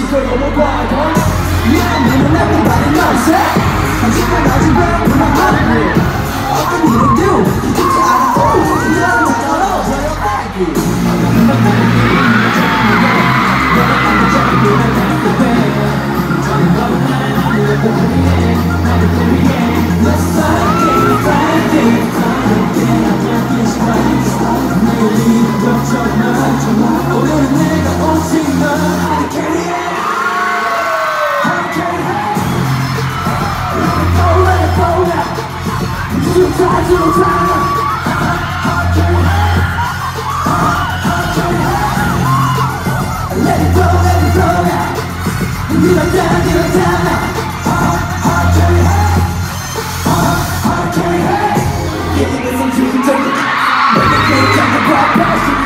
걸 너무 봐요. Yeah, 너는 everybody knows it. 당신은 아직 왜 불안하니? 어떤 일을 do? 진짜 알아. 그냥 못 떨어져요, baby. 오늘은 내가 오지만 I can't hear it. I can't hear it. Let it go now. You try to try. I can't hear it. I can't hear it. Let it go now. Give it down now. I can't hear it. I can't hear it. Give it some truth. Make it feel like a pop.